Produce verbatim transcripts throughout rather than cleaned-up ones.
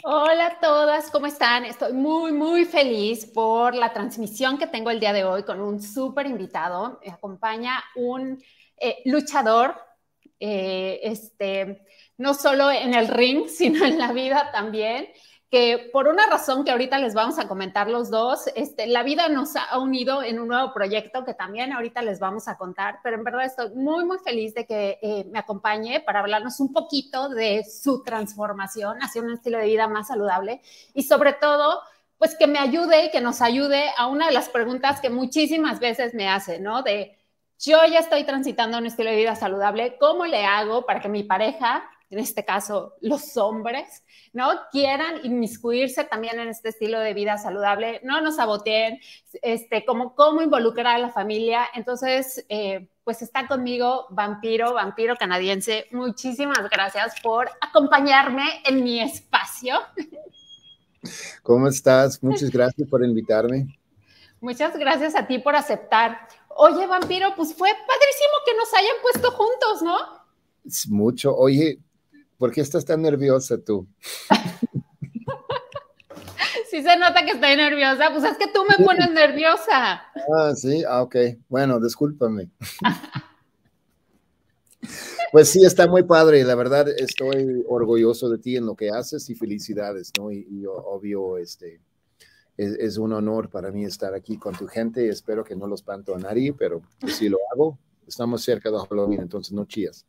Hola a todas, ¿cómo están? Estoy muy, muy feliz por la transmisión que tengo el día de hoy con un súper invitado. Me acompaña un eh, luchador, eh, este, no solo en el ring, sino en la vida también, que por una razón que ahorita les vamos a comentar los dos, este, la vida nos ha unido en un nuevo proyecto que también ahorita les vamos a contar, pero en verdad estoy muy, muy feliz de que eh, me acompañe para hablarnos un poquito de su transformación hacia un estilo de vida más saludable y sobre todo, pues que me ayude y que nos ayude a una de las preguntas que muchísimas veces me hacen, ¿no? De yo ya estoy transitando un estilo de vida saludable, ¿cómo le hago para que mi pareja, en este caso los hombres, ¿no? Quieran inmiscuirse también en este estilo de vida saludable, no nos saboteen, este, como cómo involucrar a la familia. Entonces, eh, pues está conmigo Vampiro, Vampiro canadiense. Muchísimas gracias por acompañarme en mi espacio. ¿Cómo estás? Muchas gracias por invitarme. Muchas gracias a ti por aceptar. Oye, Vampiro, pues fue padrísimo que nos hayan puesto juntos, ¿no? Es mucho. Oye, ¿por qué estás tan nerviosa tú? Sí se nota que estoy nerviosa. Pues es que tú me pones nerviosa. Ah, sí, ah, ok. Bueno, discúlpame. Pues sí, está muy padre. La verdad, estoy orgulloso de ti en lo que haces y felicidades, ¿no? Y, y obvio, este, es, es un honor para mí estar aquí con tu gente. Espero que no los espanto a nadie, pero si lo hago, estamos cerca de Halloween, entonces no chías.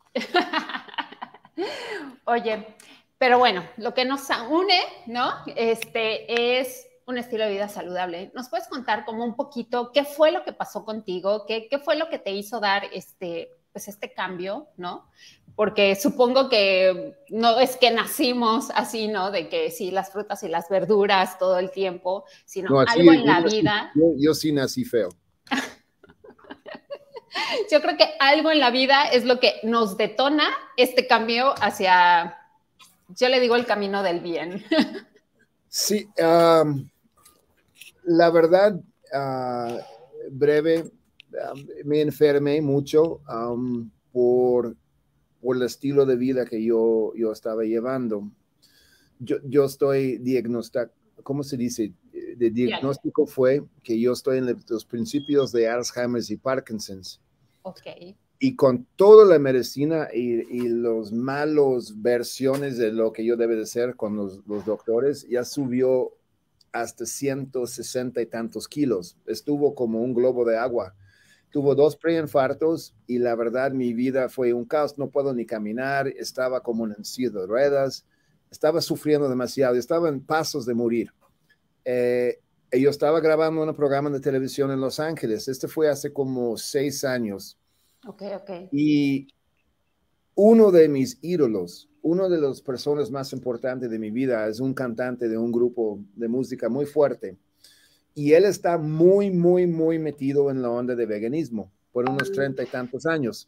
Oye, pero bueno, lo que nos une, ¿no? Este es un estilo de vida saludable. ¿Nos puedes contar como un poquito qué fue lo que pasó contigo? ¿Qué, qué fue lo que te hizo dar este, pues este cambio, ¿no? Porque supongo que no es que nacimos así, ¿no? De que sí, las frutas y las verduras todo el tiempo, sino No, así, algo en yo, la nací- vida. yo, yo sí nací feo. Yo creo que algo en la vida es lo que nos detona este cambio hacia, yo le digo el camino del bien. Sí, um, la verdad, uh, breve, um, me enfermé mucho um, por, por el estilo de vida que yo, yo estaba llevando. Yo, yo estoy diagnosticado, ¿cómo se dice? De Bien. diagnóstico fue que yo estoy en los principios de Alzheimer's y Parkinson's. Ok. Y con toda la medicina y, y los malos versiones de lo que yo debe de ser con los, los doctores, ya subió hasta ciento sesenta y tantos kilos. Estuvo como un globo de agua. Tuvo dos preinfartos y la verdad mi vida fue un caos. No puedo ni caminar, estaba como en silla de ruedas, estaba sufriendo demasiado, estaba en pasos de morir. Eh, yo estaba grabando un programa de televisión en Los Ángeles. Este fue hace como seis años. Ok, ok. Y uno de mis ídolos, una de las personas más importantes de mi vida es un cantante de un grupo de música muy fuerte. Y él está muy, muy, muy metido en la onda de veganismo por unos treinta y tantos años.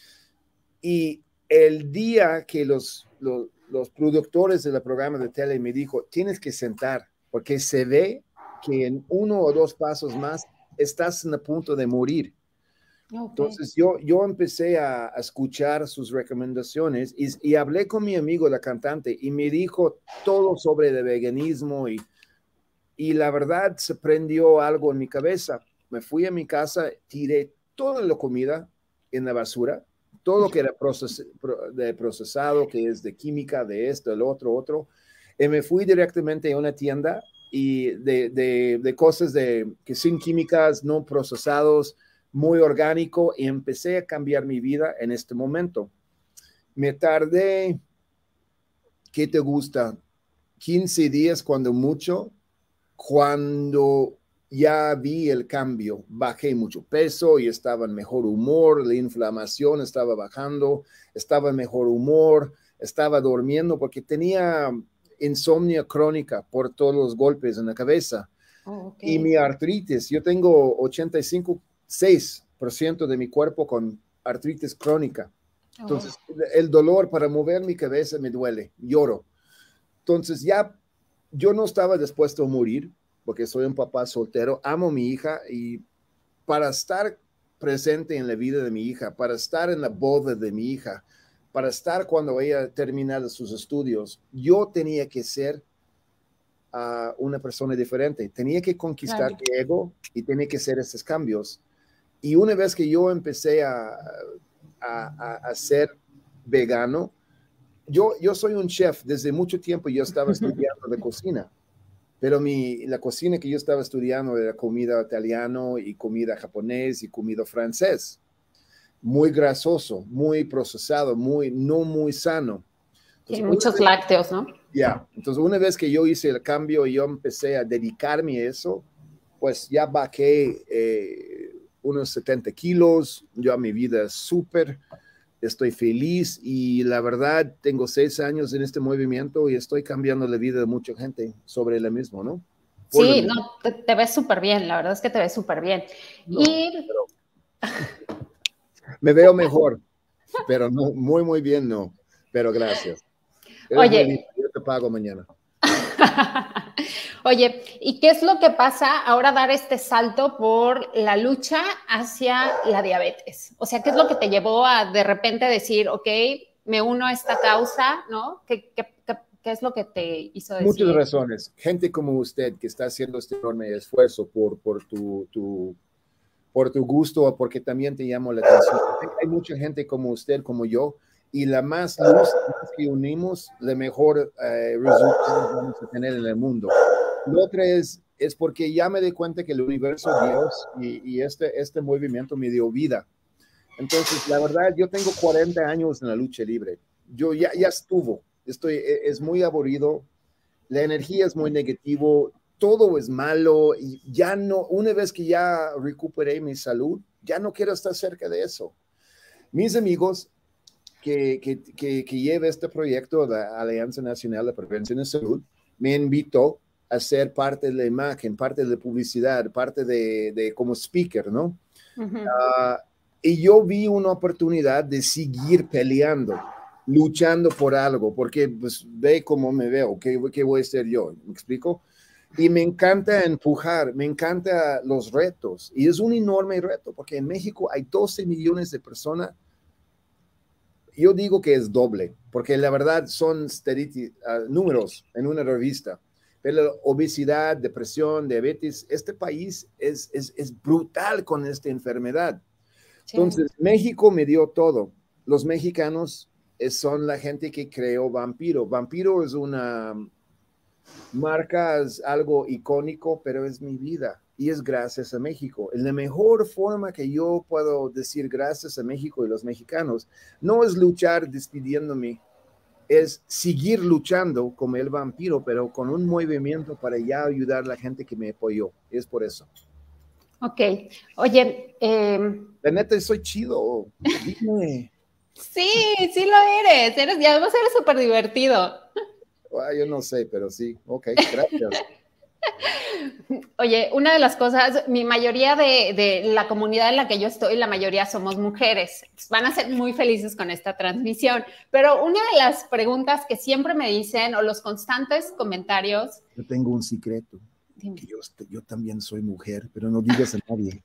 Y el día que los, los, los productores del programa de tele me dijo, tienes que sentar, porque se ve que en uno o dos pasos más estás en el punto de morir. Ok. Entonces yo, yo empecé a, a escuchar sus recomendaciones y, y hablé con mi amigo, la cantante, y me dijo todo sobre el veganismo y, y la verdad se prendió algo en mi cabeza. Me fui a mi casa, tiré toda la comida en la basura, todo lo que era proces, de procesado, que es de química, de esto, el otro, otro, y me fui directamente a una tienda y de, de, de cosas de, que sin químicas, no procesados, muy orgánico, y empecé a cambiar mi vida en este momento. Me tardé, ¿qué te gusta? quince días cuando mucho, cuando ya vi el cambio, bajé mucho peso y estaba en mejor humor, la inflamación estaba bajando, estaba en mejor humor, estaba durmiendo porque tenía insomnio crónica por todos los golpes en la cabeza. Oh, ok. Y mi artritis, yo tengo ochenta y cinco, seis por ciento de mi cuerpo con artritis crónica. Oh. Entonces, el dolor para mover mi cabeza me duele, lloro. Entonces, ya yo no estaba dispuesto a morir porque soy un papá soltero, amo a mi hija y para estar presente en la vida de mi hija, para estar en la boda de mi hija, para estar cuando ella termine sus estudios, yo tenía que ser a una persona diferente. Tenía que conquistar Claro. mi ego y tenía que hacer estos cambios. Y una vez que yo empecé a, a, a ser vegano, yo, yo soy un chef. Desde mucho tiempo yo estaba estudiando de cocina, pero mi, la cocina que yo estaba estudiando era comida italiana y comida japonés y comida francés. Muy grasoso, muy procesado, muy, no muy sano. Sí, Entonces, muchos vez, lácteos, ¿no? Ya, yeah. Entonces una vez que yo hice el cambio y yo empecé a dedicarme a eso, pues ya bajé eh, unos setenta kilos, yo mi vida es súper, estoy feliz y la verdad tengo seis años en este movimiento y estoy cambiando la vida de mucha gente sobre lo mismo, ¿no? Por Sí, mismo. no, te, te ves súper bien, la verdad es que te ves súper bien. No, Y... pero me veo mejor, pero no, muy, muy bien no, pero gracias. Eres muy lindo, Oye, yo te pago mañana. Oye, ¿y qué es lo que pasa ahora dar este salto por la lucha hacia la diabetes? O sea, ¿qué es lo que te llevó a de repente decir, ok, me uno a esta causa, ¿no? ¿Qué, qué, qué, qué es lo que te hizo Muchas decir? razones. Gente como usted que está haciendo este enorme esfuerzo por, por, tu, tu, por tu gusto o porque también te llama la atención. Hay mucha gente como usted, como yo, y la más luz que unimos, la mejor eh, resultados vamos a tener en el mundo. Lo otro es, es porque ya me di cuenta que el universo, Dios y, y este, este movimiento me dio vida. Entonces, la verdad, yo tengo cuarenta años en la lucha libre. Yo ya, ya estuvo. Estoy, es muy aburrido. La energía es muy negativo. Todo es malo. Y ya no, una vez que ya recuperé mi salud, ya no quiero estar cerca de eso. Mis amigos que, que, que, que lleva este proyecto, la Alianza Nacional de Prevención de Salud, me invitó a ser parte de la imagen, parte de la publicidad, parte de, de como speaker, ¿no? Uh-huh. Uh, y yo vi una oportunidad de seguir peleando, luchando por algo, porque pues ve cómo me veo, ¿qué, qué voy a ser yo? ¿Me explico? Y me encanta empujar, me encanta los retos, y es un enorme reto, porque en México hay doce millones de personas. Yo digo que es doble, porque la verdad son uh, números en una revista. Pero obesidad, depresión, diabetes, este país es, es, es brutal con esta enfermedad. Sí. Entonces, México me dio todo. Los mexicanos son la gente que creó Vampiro. Vampiro es una marca, es algo icónico, pero es mi vida. Y es gracias a México. La mejor forma que yo puedo decir gracias a México y los mexicanos no es luchar despidiéndome, es seguir luchando como el vampiro, pero con un movimiento para ya ayudar a la gente que me apoyó. Es por eso. Ok. Oye, eh... la neta, soy chido. Dime. Sí, sí lo eres. eres y además eres súper divertido. Well, yo no sé, pero sí. Ok, gracias. Oye, una de las cosas, mi mayoría de, de la comunidad en la que yo estoy, la mayoría somos mujeres. Van a ser muy felices con esta transmisión. Pero una de las preguntas que siempre me dicen, o los constantes comentarios... Yo tengo un secreto. Que yo, yo también soy mujer, pero no digas a nadie.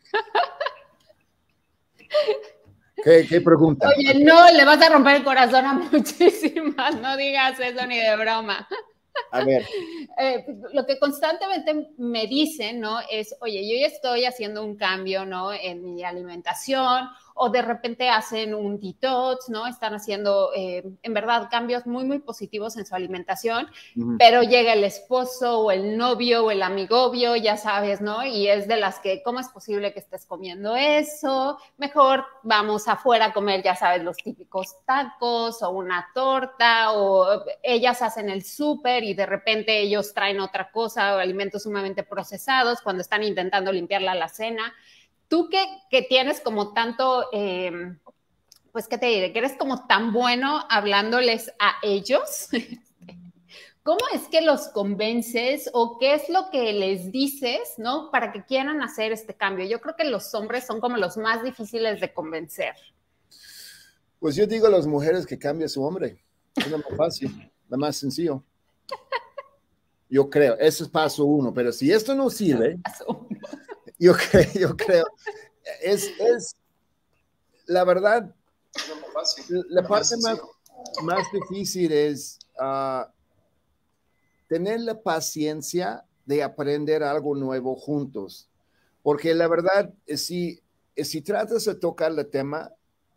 ¿Qué, ¿Qué pregunta? Oye, no, le vas a romper el corazón a muchísimas. No digas eso ni de broma. A ver. Eh, lo que constantemente me dicen, ¿no? Es, oye, yo ya estoy haciendo un cambio, ¿no? En mi alimentación, o de repente hacen un detox, ¿no? Están haciendo, eh, en verdad, cambios muy, muy positivos en su alimentación, uh-huh. Pero llega el esposo o el novio o el amigovio, ya sabes, ¿no? Y es de las que, ¿cómo es posible que estés comiendo eso? Mejor vamos afuera a comer, ya sabes, los típicos tacos o una torta, o ellas hacen el súper y de repente ellos traen otra cosa o alimentos sumamente procesados cuando están intentando limpiar la alacena. Tú que, que tienes como tanto, eh, pues, ¿qué te diré? Que eres como tan bueno hablándoles a ellos. ¿Cómo es que los convences o qué es lo que les dices, ¿no? Para que quieran hacer este cambio. Yo creo que los hombres son como los más difíciles de convencer. Pues yo digo a las mujeres que cambie su hombre. Es lo más fácil, lo más sencillo. Yo creo, ese es paso uno, pero si esto no sirve, yo creo, yo creo, es, es la verdad, la parte más, más difícil es, uh, tener la paciencia de aprender algo nuevo juntos. Porque la verdad, si, si tratas de tocar el tema,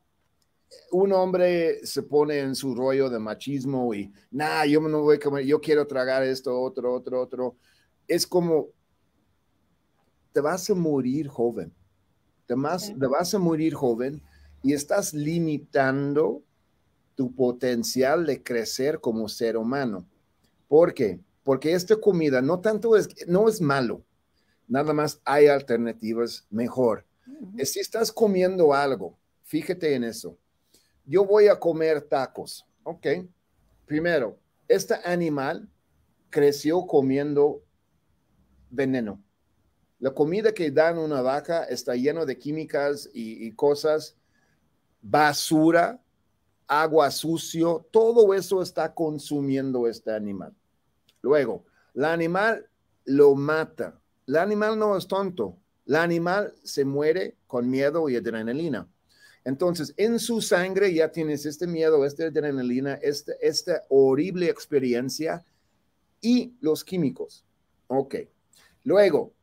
un hombre se pone en su rollo de machismo y, nah, yo no voy a comer, yo quiero tragar esto, otro, otro, otro. Es como, te vas a morir joven. Te vas, te vas a morir joven y estás limitando tu potencial de crecer como ser humano. ¿Por qué? Porque esta comida no tanto es, no es malo, nada más hay alternativas mejor. Uh-huh. Si estás comiendo algo, fíjate en eso. Yo voy a comer tacos, ok. Primero, este animal creció comiendo veneno. La comida que dan a una vaca está llena de químicas y, y cosas, basura, agua sucio, todo eso está consumiendo este animal. Luego, el animal lo mata. El animal no es tonto. El animal se muere con miedo y adrenalina. Entonces, en su sangre ya tienes este miedo, esta adrenalina, este, esta horrible experiencia y los químicos. Ok. Luego,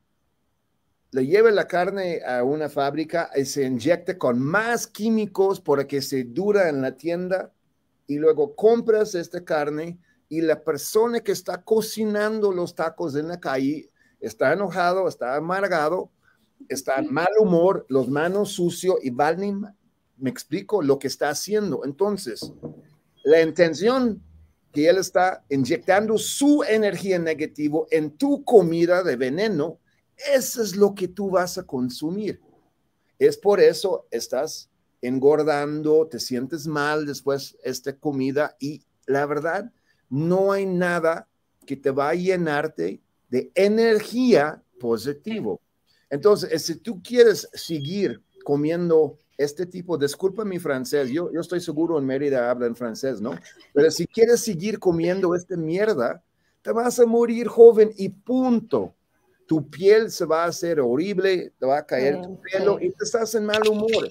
le lleva la carne a una fábrica y se inyecta con más químicos para que se dura en la tienda y luego compras esta carne y la persona que está cocinando los tacos en la calle está enojado, está amargado, está en mal humor, los manos sucios y vale, me explico lo que está haciendo. Entonces, la intención que él está inyectando su energía negativa en tu comida de veneno, eso es lo que tú vas a consumir. Es por eso estás engordando, te sientes mal después de esta comida y la verdad, no hay nada que te va a llenarte de energía positivo. Entonces, si tú quieres seguir comiendo este tipo, disculpa mi francés, yo, yo estoy seguro en Mérida hablan francés, ¿no? Pero si quieres seguir comiendo esta mierda, te vas a morir joven y punto. Tu piel se va a hacer horrible, te va a caer sí, tu pelo sí. y te estás en mal humor.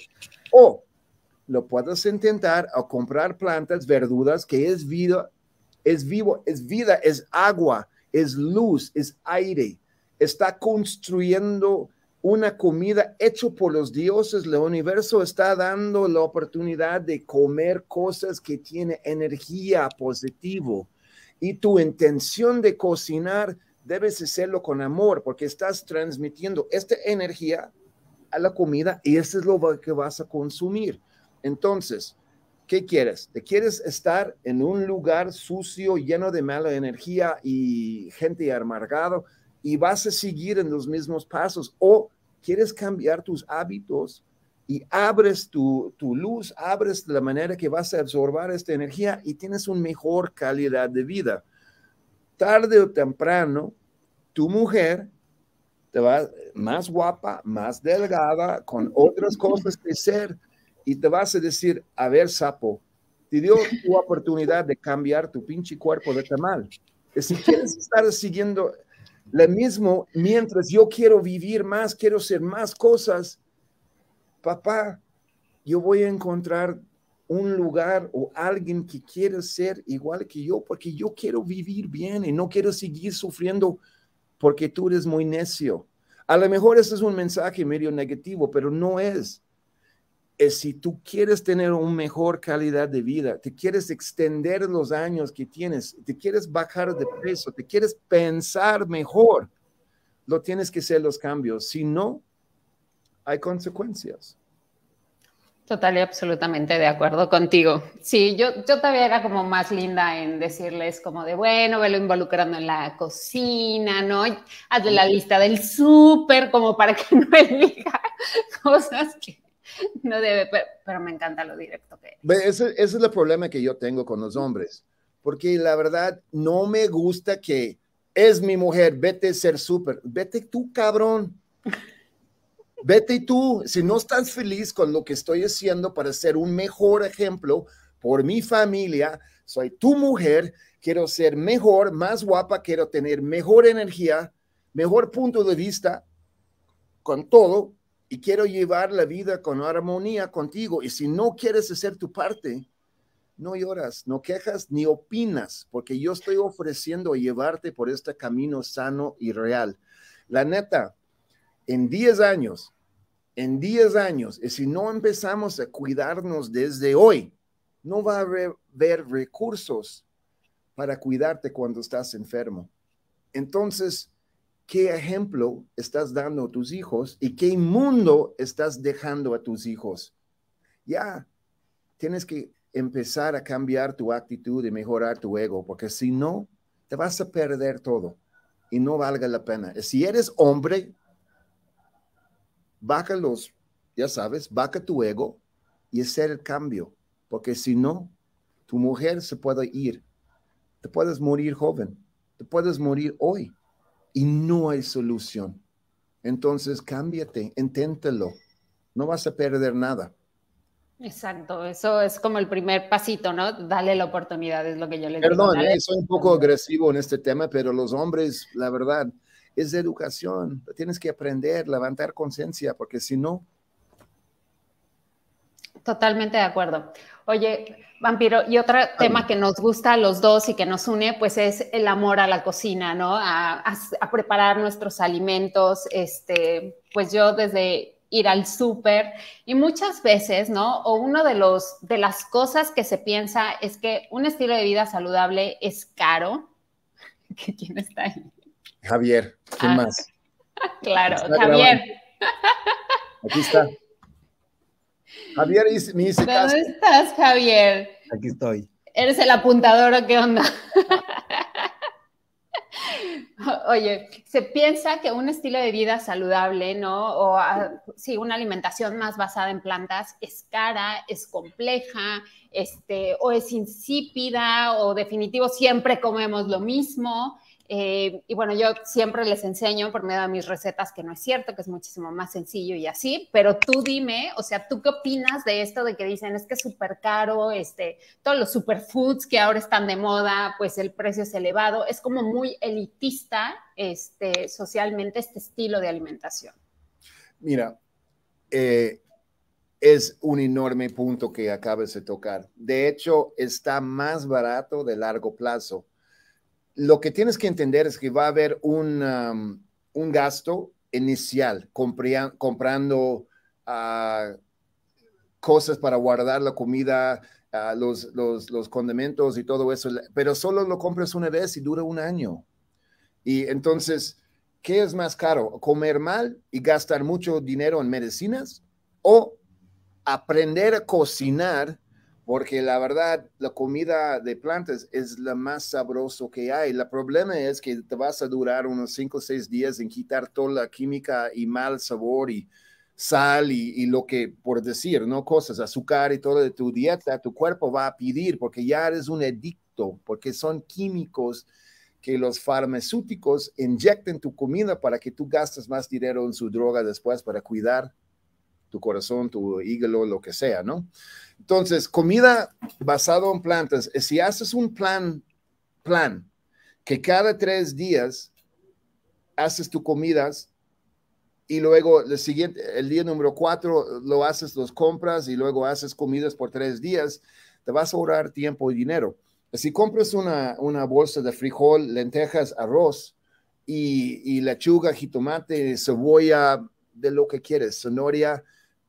O lo puedes intentar a comprar plantas, verduras, que es vida, es vivo, es vida, es agua, es luz, es aire. Está construyendo una comida hecha por los dioses. El universo está dando la oportunidad de comer cosas que tienen energía positiva. Y tu intención de cocinar debes hacerlo con amor, porque estás transmitiendo esta energía a la comida y eso es lo que vas a consumir. Entonces, ¿qué quieres? ¿Te quieres estar en un lugar sucio, lleno de mala energía y gente amargada y vas a seguir en los mismos pasos? ¿O quieres cambiar tus hábitos y abres tu, tu luz, abres la manera que vas a absorber esta energía y tienes una mejor calidad de vida? Tarde o temprano, tu mujer te va más guapa, más delgada, con otras cosas que ser, y te vas a decir, a ver, sapo, te dio tu oportunidad de cambiar tu pinche cuerpo de tamal. Y si quieres estar siguiendo lo mismo, mientras yo quiero vivir más, quiero hacer más cosas, papá, yo voy a encontrar un lugar o alguien que quiera ser igual que yo, porque yo quiero vivir bien y no quiero seguir sufriendo porque tú eres muy necio. A lo mejor ese es un mensaje medio negativo, pero no es. Es si tú quieres tener una mejor calidad de vida, te quieres extender los años que tienes, te quieres bajar de peso, te quieres pensar mejor, lo tienes que hacer los cambios. Si no, hay consecuencias. Total y absolutamente de acuerdo contigo. Sí, yo, yo todavía era como más linda en decirles como de, bueno, velo involucrando en la cocina, ¿no? Hazle la lista del súper como para que no elija cosas que no debe, pero, pero me encanta lo directo que es. Ese, ese es el problema que yo tengo con los hombres, porque la verdad no me gusta que es mi mujer, vete a ser súper, vete tú, cabrón. Vete tú, si no estás feliz con lo que estoy haciendo para ser un mejor ejemplo por mi familia, soy tu mujer, quiero ser mejor, más guapa, quiero tener mejor energía, mejor punto de vista con todo y quiero llevar la vida con armonía contigo. Y si no quieres hacer tu parte, no lloras, no quejas ni opinas, porque yo estoy ofreciendo llevarte por este camino sano y real. La neta, en diez años, en diez años, y si no empezamos a cuidarnos desde hoy, no va a haber, haber recursos para cuidarte cuando estás enfermo. Entonces, ¿qué ejemplo estás dando a tus hijos y qué mundo estás dejando a tus hijos? Ya, tienes que empezar a cambiar tu actitud y mejorar tu ego, porque si no, te vas a perder todo y no valga la pena. Si eres hombre, baja los, ya sabes, baja tu ego y hacer el cambio, porque si no, tu mujer se puede ir, te puedes morir joven, te puedes morir hoy y no hay solución. Entonces, cámbiate, inténtalo, no vas a perder nada. Exacto, eso es como el primer pasito, ¿no? Dale la oportunidad, es lo que yo les Perdón, digo. eh, soy un poco agresivo en este tema, pero los hombres, la verdad, es de educación. Tienes que aprender, levantar conciencia, porque si no... Totalmente de acuerdo. Oye, Vampiro, y otro tema que nos gusta a los dos y que nos une, pues es el amor a la cocina, ¿no? A, a, a preparar nuestros alimentos. Este, pues yo desde ir al súper y muchas veces, ¿no? O uno de los de las cosas que se piensa es que un estilo de vida saludable es caro. ¿Quién está ahí? Javier, ¿quién ah, más? Claro, Javier. Grabando. Aquí está. Javier me dice ¿Dónde caso. estás, Javier? Aquí estoy. ¿Eres el apuntador o qué onda? Oye, se piensa que un estilo de vida saludable, ¿no? O a, sí, una alimentación más basada en plantas es cara, es compleja, este, o es insípida, o definitivo siempre comemos lo mismo. Eh, y bueno, yo siempre les enseño por medio de mis recetas que no es cierto, que es muchísimo más sencillo y así, pero tú dime, o sea, ¿tú qué opinas de esto de que dicen es que es súper caro, este, todos los superfoods que ahora están de moda, pues el precio es elevado, es como muy elitista este, socialmente este estilo de alimentación? Mira, eh, es un enorme punto que acabas de tocar. De hecho, está más barato de largo plazo. Lo que tienes que entender es que va a haber un, um, un gasto inicial compria, comprando uh, cosas para guardar la comida, uh, los, los, los condimentos y todo eso, pero solo lo compras una vez y dura un año. Y entonces, ¿qué es más caro? ¿Comer mal y gastar mucho dinero en medicinas o aprender a cocinar? Porque la verdad, la comida de plantas es la más sabroso que hay. El problema es que te vas a durar unos cinco o seis días en quitar toda la química y mal sabor y sal y, y lo que, por decir, ¿no? Cosas, azúcar y todo de tu dieta, tu cuerpo va a pedir porque ya eres un adicto, porque son químicos que los farmacéuticos inyectan tu comida para que tú gastes más dinero en su droga después para cuidar tu corazón, tu hígado, lo que sea, ¿no? Entonces, comida basada en plantas, si haces un plan, plan, que cada tres días haces tus comidas y luego el siguiente, el día número cuatro lo haces, los compras y luego haces comidas por tres días, te vas a ahorrar tiempo y dinero. Si compras una, una bolsa de frijol, lentejas, arroz y, y lechuga, jitomate, cebolla, de lo que quieres, zanahoria,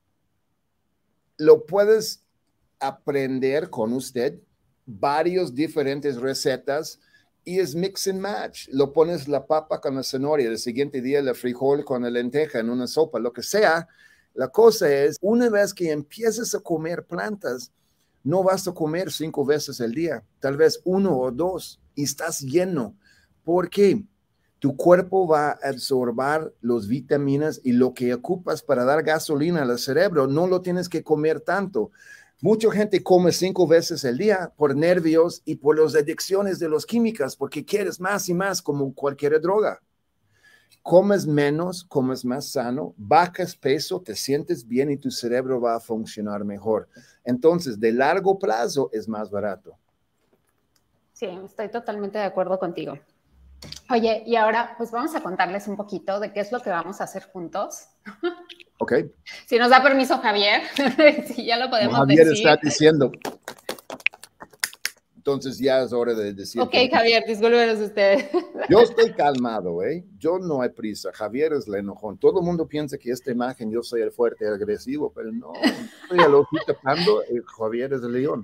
lo puedes aprender con usted, varios diferentes recetas y es mix and match. Lo pones la papa con la zanahoria, el siguiente día el frijol con la lenteja en una sopa, lo que sea. La cosa es, una vez que empieces a comer plantas, no vas a comer cinco veces al día, tal vez uno o dos y estás lleno. ¿Por qué? Tu cuerpo va a absorber las vitaminas y lo que ocupas para dar gasolina al cerebro, no lo tienes que comer tanto. Mucha gente come cinco veces al día por nervios y por las adicciones de las químicas, porque quieres más y más como cualquier droga. Comes menos, comes más sano, bajas peso, te sientes bien y tu cerebro va a funcionar mejor. Entonces, de largo plazo es más barato. Sí, estoy totalmente de acuerdo contigo. Oye, y ahora pues vamos a contarles un poquito de qué es lo que vamos a hacer juntos. Ok. Si nos da permiso Javier, si ya lo podemos Javier decir. está diciendo. Entonces ya es hora de decir. Ok, Javier, discúlpenos ustedes. Yo estoy calmado, ¿eh? Yo no hay prisa. Javier es el enojón. Todo el mundo piensa que esta imagen yo soy el fuerte y agresivo, pero no. Estoy al ojo tapando y Javier es el león.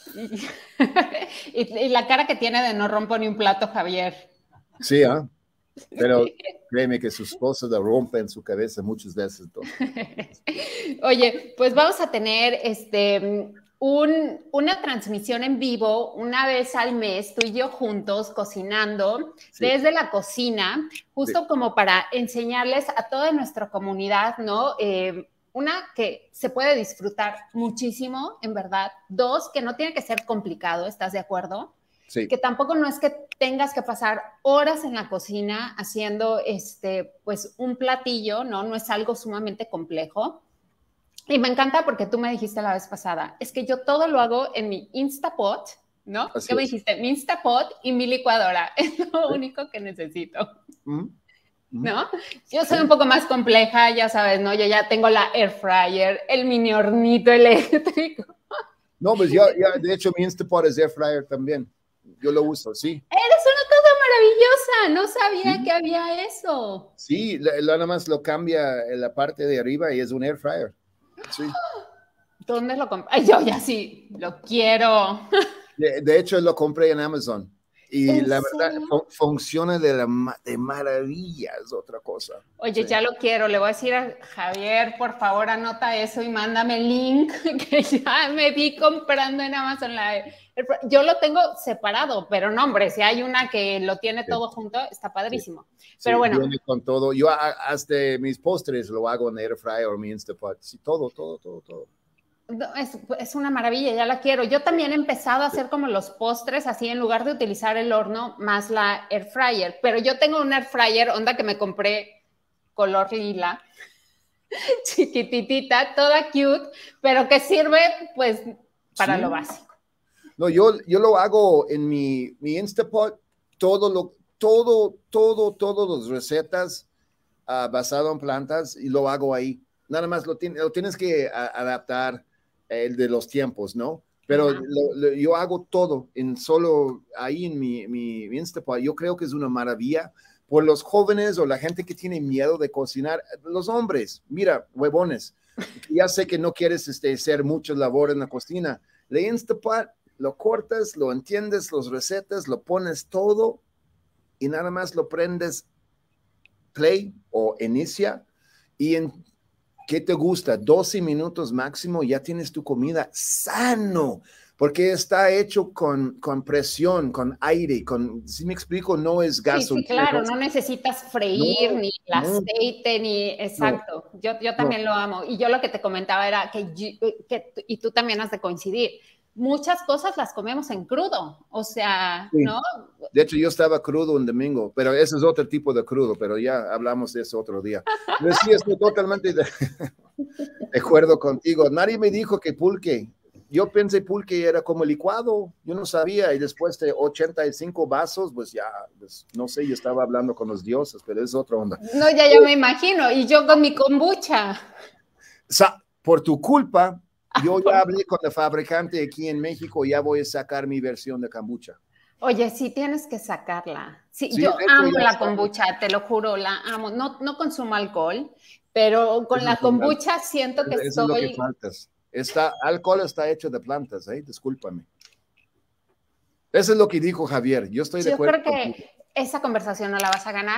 y, y la cara que tiene de no rompo ni un plato, Javier. Sí, ¿ah? ¿eh? Pero créeme que su esposa la rompe en su cabeza muchas veces. Entonces. Oye, pues vamos a tener este... Un, una transmisión en vivo una vez al mes, tú y yo juntos, cocinando sí. desde la cocina, justo sí. como para enseñarles a toda nuestra comunidad, ¿no? Eh, una, que se puede disfrutar muchísimo, en verdad. Dos, que no tiene que ser complicado, ¿estás de acuerdo? Sí. Que tampoco no es que tengas que pasar horas en la cocina haciendo, este, pues, un platillo, ¿no? No es algo sumamente complejo. Y me encanta porque tú me dijiste la vez pasada, es que yo todo lo hago en mi Instapot, ¿no? Así ¿Qué es. Me dijiste? Mi Instapot y mi licuadora, es lo ¿Sí? único que necesito, mm-hmm. ¿no? Yo soy ¿Sí? un poco más compleja, ya sabes, ¿no? Yo ya tengo la air fryer, el mini hornito eléctrico. No, pues yo, ya, de hecho, mi Instapot es air fryer también. Yo lo uso, sí. Eres una cosa maravillosa, no sabía ¿Sí? que había eso. Sí, nada más lo cambia en la parte de arriba y es un air fryer. Sí. ¿Dónde lo compré? Ay, yo ya sí, lo quiero. De, de hecho, lo compré en Amazon. Y la verdad, fun funciona de, la, de maravilla, es otra cosa. Oye, sí. ya lo quiero. Le voy a decir a Javier, por favor, anota eso y mándame el link, que ya me vi comprando en Amazon. La, el, yo lo tengo separado, pero no, hombre, si hay una que lo tiene sí. todo junto, está padrísimo. Sí. Pero sí, bueno. Viene con todo. Yo hasta mis postres lo hago en Air Fryer o mi Instapot. Sí, todo, todo, todo, todo. Es, es una maravilla, ya la quiero. Yo también he empezado a hacer como los postres, así en lugar de utilizar el horno más la air fryer, pero yo tengo un air fryer, onda que me compré color lila, chiquititita, toda cute, pero que sirve pues para sí. lo básico. No, yo, yo lo hago en mi, mi Instapot, todo lo, todo, todo, todas las recetas uh, basado en plantas y lo hago ahí. Nada más lo, lo tienes que a, adaptar el de los tiempos, ¿no? Pero uh-huh. lo, lo, yo hago todo en solo ahí en mi, mi, mi Instapot. Yo creo que es una maravilla por los jóvenes o la gente que tiene miedo de cocinar. Los hombres, mira, huevones, ya sé que no quieres este, hacer mucha labor en la cocina. Le Instapot, lo cortas, lo entiendes, los recetas, lo pones todo y nada más lo prendes play o inicia y en ¿qué te gusta? doce minutos máximo, ya tienes tu comida sano, porque está hecho con, con presión, con aire, con, si me explico, no es gasolina. Sí, sí, claro, no necesitas freír, no, ni el no, aceite, ni, exacto, no, yo, yo también no. lo amo, y yo lo que te comentaba era que, que, y tú también has de coincidir, muchas cosas las comemos en crudo, o sea, sí. ¿no? De hecho, yo estaba crudo un domingo, pero ese es otro tipo de crudo, pero ya hablamos de eso otro día. Pero sí, estoy totalmente de, de acuerdo contigo. Nadie me dijo que pulque. Yo pensé pulque era como licuado, yo no sabía, y después de ochenta y cinco vasos, pues ya, pues, no sé, yo estaba hablando con los dioses, pero es otra onda. No, ya yo me imagino, y yo con mi kombucha. Sa por tu culpa, yo ya hablé con el fabricante aquí en México, ya voy a sacar mi versión de kombucha. Oye, sí tienes que sacarla. Sí, sí yo amo la está. kombucha, te lo juro, la amo. No, no consumo alcohol, pero con es la kombucha siento que eso estoy... Es lo que faltas. Está, alcohol está hecho de plantas, ¿eh? Discúlpame. Eso es lo que dijo Javier. Yo estoy de yo acuerdo. Yo creo que contigo. Esa conversación no la vas a ganar.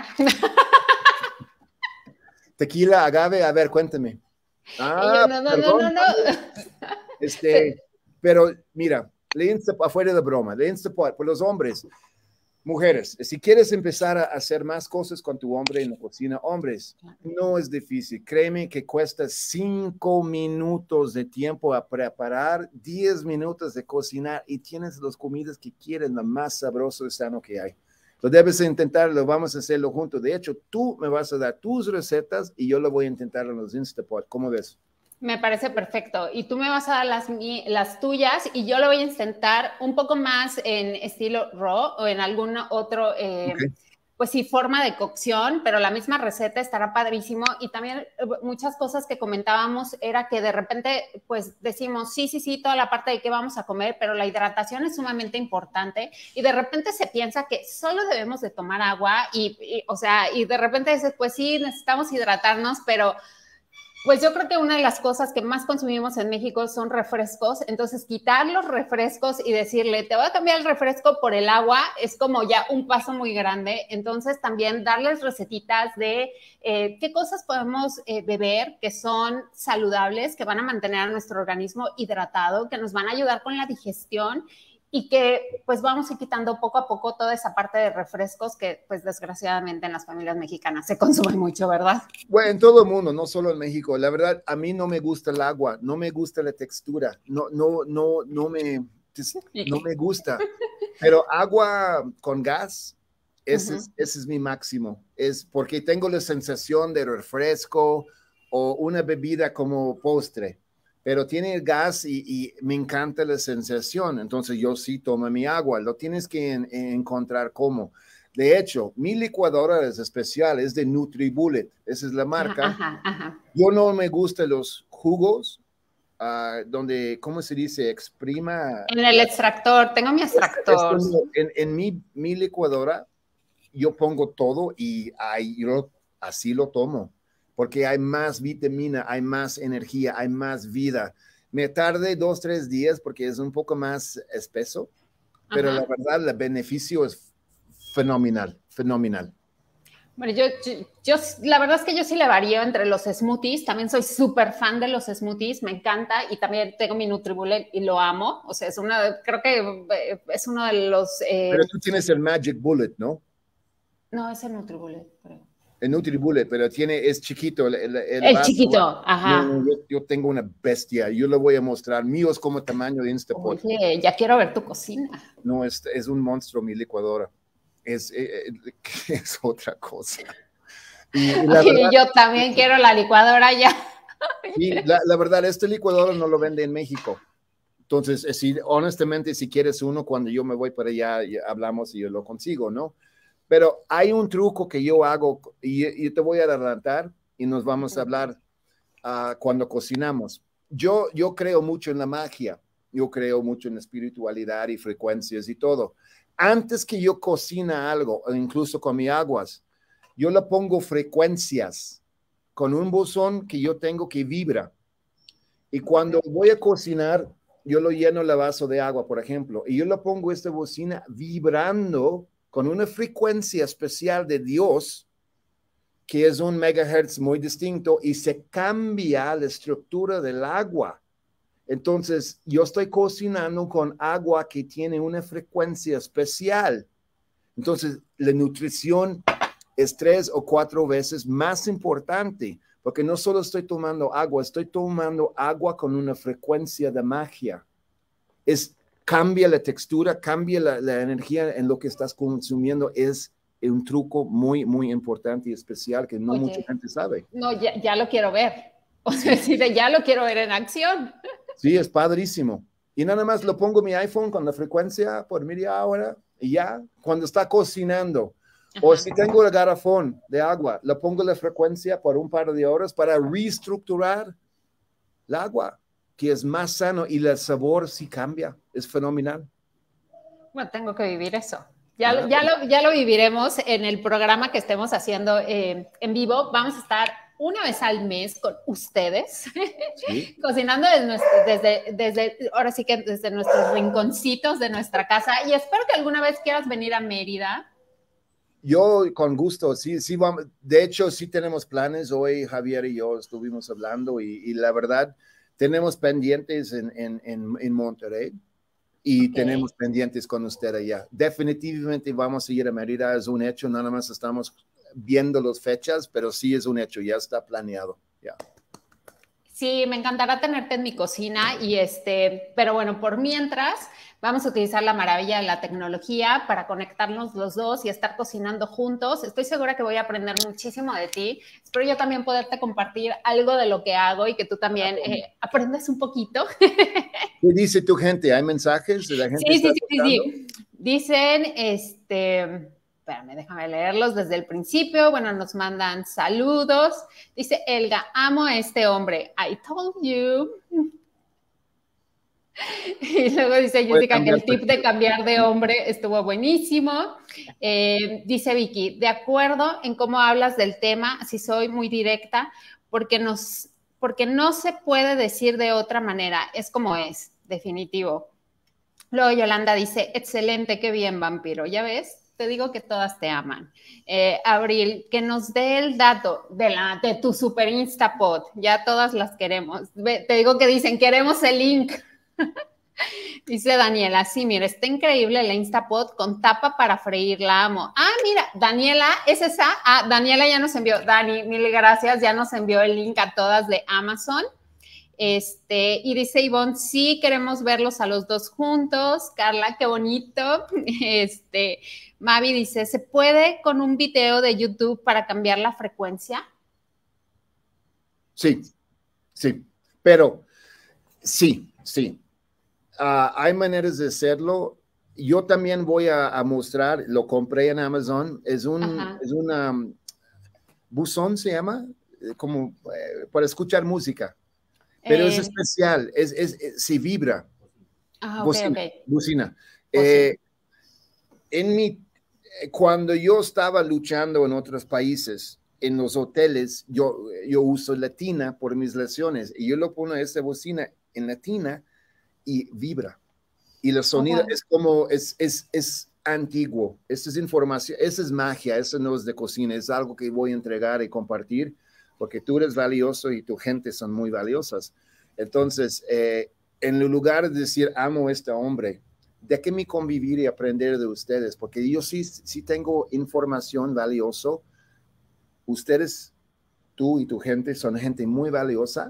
Tequila, agave, a ver, cuénteme. Ah, yo, no, no, perdón, no, no, no. Este, sí. Pero mira, le Instapot, afuera de broma, le Instapot, por los hombres, mujeres, si quieres empezar a hacer más cosas con tu hombre en la cocina, hombres, no es difícil. Créeme que cuesta cinco minutos de tiempo a preparar, diez minutos de cocinar y tienes las comidas que quieres, lo más sabroso y sano que hay. Lo debes intentarlo, vamos a hacerlo juntos. De hecho, tú me vas a dar tus recetas y yo lo voy a intentar en los Instapot. ¿Cómo ves? Me parece perfecto. Y tú me vas a dar las, las tuyas y yo lo voy a intentar un poco más en estilo raw o en algún otro, eh, okay. pues sí, forma de cocción, pero la misma receta estará padrísimo. Y también muchas cosas que comentábamos era que de repente, pues decimos, sí, sí, sí, toda la parte de qué vamos a comer, pero la hidratación es sumamente importante y de repente se piensa que solo debemos de tomar agua y, y o sea, y de repente dices, pues sí, necesitamos hidratarnos, pero pues yo creo que una de las cosas que más consumimos en México son refrescos, entonces quitar los refrescos y decirle, te voy a cambiar el refresco por el agua, es como ya un paso muy grande. Entonces también darles recetitas de eh, qué cosas podemos eh, beber que son saludables, que van a mantener a nuestro organismo hidratado, que nos van a ayudar con la digestión y que pues vamos a ir quitando poco a poco toda esa parte de refrescos que pues desgraciadamente en las familias mexicanas se consume mucho, ¿verdad? Bueno, en todo el mundo, no solo en México. La verdad, a mí no me gusta el agua, no me gusta la textura, no, no, no, no me, no me gusta. Pero agua con gas, ese, uh-huh. es, ese es mi máximo. Es porque tengo la sensación de refresco o una bebida como postre. Pero tiene el gas y, y me encanta la sensación. Entonces yo sí tomo mi agua. Lo tienes que en, en encontrar cómo. De hecho, mi licuadora es especial, es de NutriBullet. Esa es la marca. Ajá, ajá. Yo no me gustan los jugos, uh, donde, ¿cómo se dice? Exprima. En el extractor. Tengo mi extractor. Es, es en en mi, mi licuadora, yo pongo todo y ahí, yo así lo tomo. Porque hay más vitamina, hay más energía, hay más vida. Me tardé dos, tres días porque es un poco más espeso, pero Ajá. la verdad, el beneficio es fenomenal, fenomenal. Bueno, yo, yo, yo, la verdad es que yo sí le varío entre los smoothies, también soy súper fan de los smoothies, me encanta, y también tengo mi NutriBullet y lo amo, o sea, es una, creo que es uno de los... Eh... Pero tú tienes el Magic Bullet, ¿no? No, es el NutriBullet, creo. El NutriBullet, pero tiene, es chiquito. El, el, el, el chiquito, ajá. No, yo, yo tengo una bestia, yo lo voy a mostrar. Mío es como tamaño de Instapot. Oye, ya quiero ver tu cocina. No, es, es un monstruo mi licuadora. Es, es, es otra cosa. Y, y la verdad, yo también quiero la licuadora ya. Y la, la verdad, este licuador no lo vende en México. Entonces, si, honestamente, si quieres uno, cuando yo me voy para allá, hablamos y yo lo consigo, ¿no? Pero hay un truco que yo hago y, y te voy a adelantar y nos vamos a hablar uh, cuando cocinamos. Yo, yo creo mucho en la magia, yo creo mucho en la espiritualidad y frecuencias y todo. Antes que yo cocina algo, incluso con mis aguas, yo le pongo frecuencias con un buzón que yo tengo que vibra. Y cuando voy a cocinar, yo lo lleno el vaso de agua, por ejemplo, y yo le pongo esta bocina vibrando con una frecuencia especial de Dios, que es un megahertz muy distinto, y se cambia la estructura del agua. Entonces, yo estoy cocinando con agua que tiene una frecuencia especial. Entonces, la nutrición es tres o cuatro veces más importante, porque no solo estoy tomando agua, estoy tomando agua con una frecuencia de magia. Es cambia la textura, cambia la, la energía en lo que estás consumiendo. Es un truco muy, muy importante y especial que no Oye, mucha gente sabe. No, ya, ya lo quiero ver. O sea, sí, de ya lo quiero ver en acción. Sí, es padrísimo. Y nada más lo pongo en mi iPhone con la frecuencia por media hora y ya, cuando está cocinando. Ajá. O si tengo el garrafón de agua, le pongo la frecuencia por un par de horas para reestructurar el agua, que es más sano y el sabor sí cambia, es fenomenal. Bueno, tengo que vivir eso. Ya, ah, ya, lo, ya lo viviremos en el programa que estemos haciendo eh, en vivo. Vamos a estar una vez al mes con ustedes, ¿sí? Cocinando desde, nuestro, desde, desde, ahora sí que desde nuestros rinconcitos de nuestra casa. Y espero que alguna vez quieras venir a Mérida. Yo con gusto, sí, sí, vamos. De hecho, sí tenemos planes. Hoy Javier y yo estuvimos hablando y, y la verdad, tenemos pendientes en, en, en, en Monterrey y okay. tenemos pendientes con usted allá. Definitivamente vamos a ir a Mérida, es un hecho, nada más estamos viendo las fechas, pero sí es un hecho, ya está planeado. Yeah. Sí, me encantará tenerte en mi cocina y este, pero bueno, por mientras vamos a utilizar la maravilla de la tecnología para conectarnos los dos y estar cocinando juntos. Estoy segura que voy a aprender muchísimo de ti. Espero yo también poderte compartir algo de lo que hago y que tú también eh, aprendas un poquito. ¿Qué dice tu gente? ¿Hay mensajes de la gente? Sí, sí, sí, sí, sí. Dicen, este... espérame, déjame leerlos desde el principio. Bueno, nos mandan saludos. Dice Elga, amo a este hombre. I told you. Y luego dice Jessica que el tip de cambiar de hombre estuvo buenísimo. Eh, dice Vicky, de acuerdo en cómo hablas del tema, si soy muy directa, porque, nos, porque no se puede decir de otra manera, es como es, definitivo. Luego Yolanda dice, excelente, qué bien, vampiro, ¿ya ves? Te digo que todas te aman. Eh, Abril, que nos dé el dato de, la, de tu super Instapod, ya todas las queremos. Te digo que dicen, queremos el link. Dice Daniela, sí, mira, está increíble la Instapod con tapa para freír, la amo. Ah, mira, Daniela, ¿es esa? Ah, Daniela ya nos envió, Dani, mil gracias, ya nos envió el link a todas de Amazon. Este, y dice Ivonne, sí, queremos verlos a los dos juntos. Carla, qué bonito. Este, Mavi dice, ¿se puede con un video de YouTube para cambiar la frecuencia? Sí, sí, pero sí, sí. Uh, hay maneras de hacerlo. Yo también voy a, a mostrar, lo compré en Amazon, es un, es una um, buzón, se llama, como eh, para escuchar música. Pero eh, es especial, es, es, es, si vibra. Ah, bocina, okay, okay. bocina. Eh, en mi, cuando yo estaba luchando en otros países, en los hoteles, yo, yo uso latina por mis lesiones, y yo lo pongo a esta bocina en latina y vibra. Y el sonido okay. es como, es, es, es antiguo. Esta es información, esa es magia, eso no es de cocina, es algo que voy a entregar y compartir, porque tú eres valioso y tu gente son muy valiosas. Entonces, eh, en lugar de decir, amo a este hombre, déjenme convivir y aprender de ustedes, porque yo sí, sí tengo información valiosa. Ustedes, tú y tu gente, son gente muy valiosa,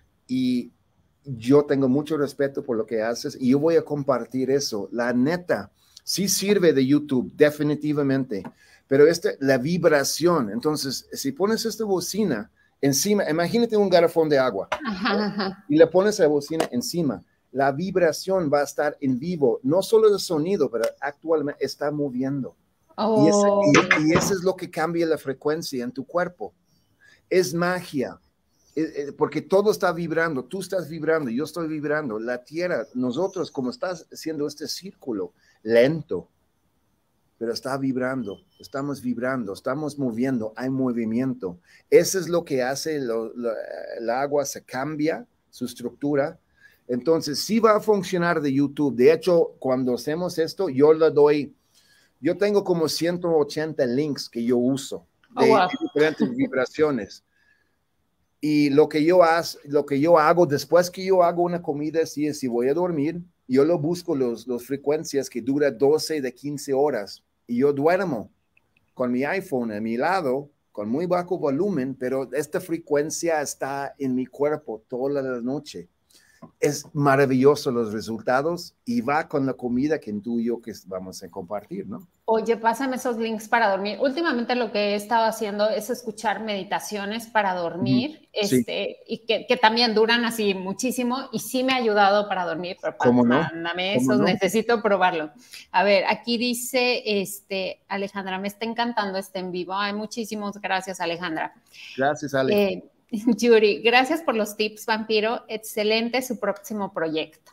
y yo tengo mucho respeto por lo que haces, y yo voy a compartir eso. La neta, sí sirve de YouTube, definitivamente. Pero este, la vibración, entonces, si pones esta bocina encima, imagínate un garrafón de agua, ajá, ajá. y le pones la bocina encima, la vibración va a estar en vivo, no solo el sonido, pero actualmente está moviendo. Oh. Y, ese, y, y eso es lo que cambia la frecuencia en tu cuerpo. Es magia, porque todo está vibrando, tú estás vibrando, yo estoy vibrando, la tierra, nosotros, como estás haciendo este círculo lento, pero está vibrando, estamos vibrando, estamos moviendo, hay movimiento. Eso es lo que hace, lo, lo, el agua se cambia, su estructura. Entonces, sí va a funcionar de YouTube. De hecho, cuando hacemos esto, yo le doy, yo tengo como ciento ochenta links que yo uso de, oh, wow. de diferentes vibraciones. Y lo que, yo hago, lo que yo hago después que yo hago una comida, si, si voy a dormir, yo lo busco las los frecuencias que dura doce de quince horas. Y yo duermo con mi iPhone a mi lado, con muy bajo volumen, pero esta frecuencia está en mi cuerpo toda la noche. Es maravilloso los resultados, y va con la comida que tú y yo que vamos a compartir, ¿no? Oye, pásame esos links para dormir. Últimamente lo que he estado haciendo es escuchar meditaciones para dormir, mm, sí. este, y que, que también duran así muchísimo, y sí me ha ayudado para dormir, pero ¿Cómo no? mándame esos, no? Necesito probarlo. A ver, aquí dice, este, Alejandra, me está encantando este en vivo. Ay, muchísimas gracias, Alejandra. Gracias, Ale. Eh, Yuri, gracias por los tips, vampiro. Excelente su próximo proyecto.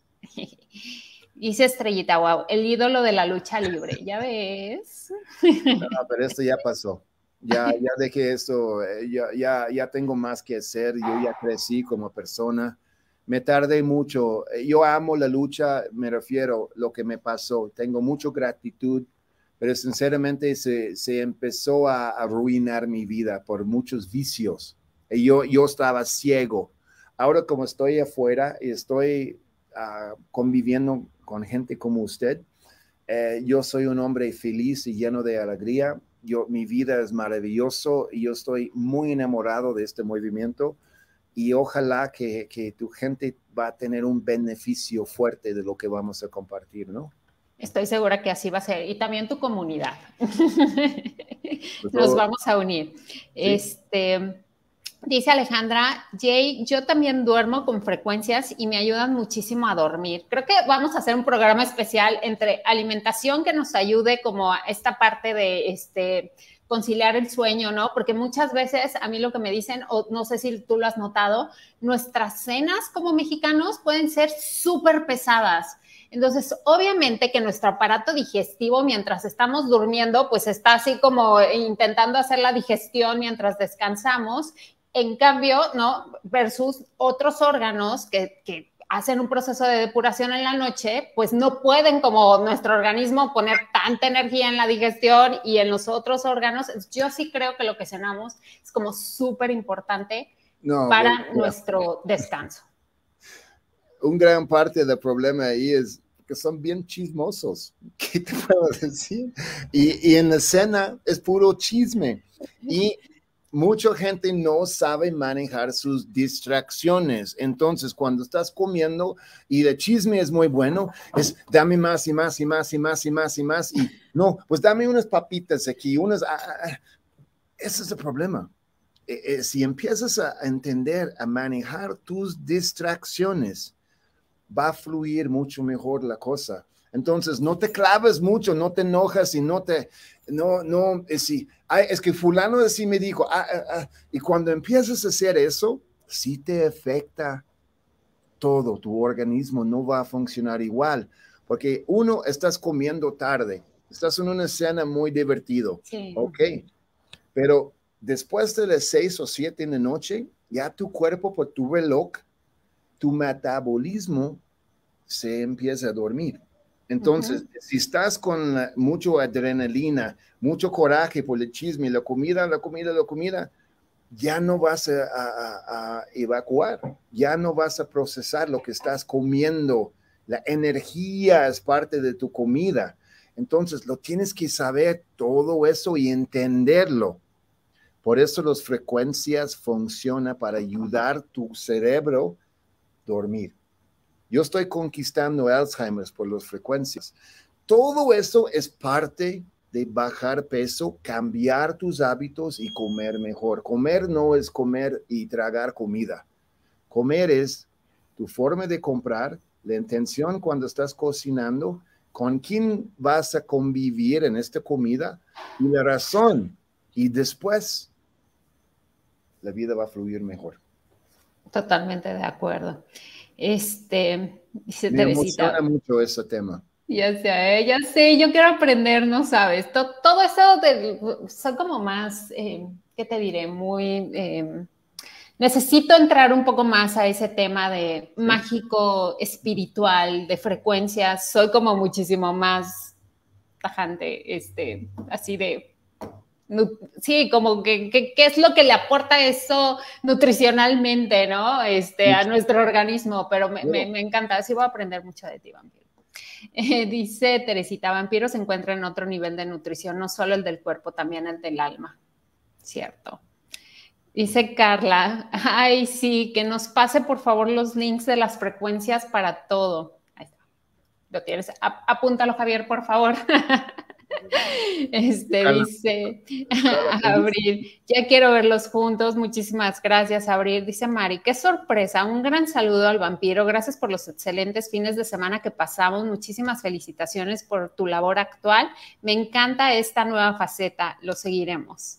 Dice Estrellita, wow, el ídolo de la lucha libre, ¿ya ves? No, pero esto ya pasó. Ya, ya dejé esto, ya, ya, ya tengo más que hacer. Yo ya crecí como persona. Me tardé mucho. Yo amo la lucha, me refiero a lo que me pasó. Tengo mucha gratitud, pero sinceramente se, se empezó a, a arruinar mi vida por muchos vicios. Y yo, yo estaba ciego. Ahora, como estoy afuera y estoy uh, conviviendo con gente como usted, eh, yo soy un hombre feliz y lleno de alegría. Yo, mi vida es maravilloso, y yo estoy muy enamorado de este movimiento, y ojalá que, que tu gente va a tener un beneficio fuerte de lo que vamos a compartir, ¿no? Estoy segura que así va a ser. Y también tu comunidad. Nos vamos a unir. Sí. Este... Dice Alejandra, Jay, yo también duermo con frecuencias y me ayudan muchísimo a dormir. Creo que vamos a hacer un programa especial entre alimentación que nos ayude como a esta parte de este, conciliar el sueño, ¿no? Porque muchas veces a mí lo que me dicen, o no sé si tú lo has notado, nuestras cenas como mexicanos pueden ser súper pesadas. Entonces, obviamente que nuestro aparato digestivo mientras estamos durmiendo, pues está así como intentando hacer la digestión mientras descansamos. En cambio, ¿no? Versus otros órganos que, que hacen un proceso de depuración en la noche, pues no pueden como nuestro organismo poner tanta energía en la digestión y en los otros órganos. Yo sí creo que lo que cenamos es como súper importante no, para bueno, nuestro descanso. Un gran parte del problema ahí es que son bien chismosos. ¿Qué te puedo decir? Y, y en la cena es puro chisme. Y mucha gente no sabe manejar sus distracciones. Entonces, cuando estás comiendo y el chisme es muy bueno, es dame más y más y más y más y más y más. Y no, pues dame unas papitas aquí, unas... Ah, ah. Ese es el problema. Eh, eh, si empiezas a entender, a manejar tus distracciones, va a fluir mucho mejor la cosa. Entonces, no te claves mucho, no te enojas y no te, no, no, es, si, ay, es que fulano así me dijo, ah, ah, ah, y cuando empiezas a hacer eso, sí te afecta todo, tu organismo no va a funcionar igual, porque uno, estás comiendo tarde, estás en una cena muy divertido, sí. Ok, pero después de las seis o siete en la noche, ya tu cuerpo, por tu reloj, tu metabolismo se empieza a dormir. Entonces, uh-huh. si estás con la, mucho adrenalina, mucho coraje por el chisme, la comida, la comida, la comida, ya no vas a, a, a evacuar, ya no vas a procesar lo que estás comiendo. La energía es parte de tu comida. Entonces, lo tienes que saber todo eso y entenderlo. Por eso las frecuencias funcionan para ayudar a tu cerebro a dormir. Yo estoy conquistando Alzheimer por las frecuencias. Todo eso es parte de bajar peso, cambiar tus hábitos y comer mejor. Comer no es comer y tragar comida. Comer es tu forma de comprar, la intención cuando estás cocinando, con quién vas a convivir en esta comida y la razón. Y después la vida va a fluir mejor. Totalmente de acuerdo. Este, dice Me Teresita, emociona mucho ese tema. Ya sé, ya sé, yo quiero aprender, ¿no sabes? Todo, todo eso de, son como más, eh, ¿qué te diré? Muy, eh, necesito entrar un poco más a ese tema de ¿sí? mágico, espiritual, de frecuencias. Soy como muchísimo más tajante, este, así de... Sí, como que, que, ¿qué es lo que le aporta eso nutricionalmente, ¿no? Este, a nuestro organismo, pero me, me, me encanta, sí voy a aprender mucho de ti, vampiro. Eh, dice Teresita, vampiro se encuentra en otro nivel de nutrición, no solo el del cuerpo, también el del alma. Cierto. Dice Carla, ay, sí, que nos pase por favor los links de las frecuencias para todo. Ahí está. Lo tienes, apúntalo, Javier, por favor. Este dice Abril, ya quiero verlos juntos, muchísimas gracias Abril, dice Mari, qué sorpresa, un gran saludo al vampiro, gracias por los excelentes fines de semana que pasamos, muchísimas felicitaciones por tu labor actual, me encanta esta nueva faceta, lo seguiremos.